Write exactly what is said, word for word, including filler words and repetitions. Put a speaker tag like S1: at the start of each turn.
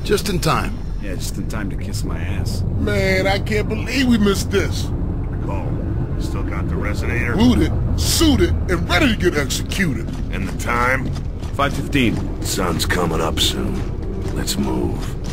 S1: Just in time.
S2: Yeah, just in time to kiss my ass.
S3: Man, I can't believe we missed this.
S4: Cole, still got the resonator?
S3: Looted, suited, and ready to get executed.
S4: And the time?
S2: five fifteen.
S1: Sun's coming up soon. Let's move.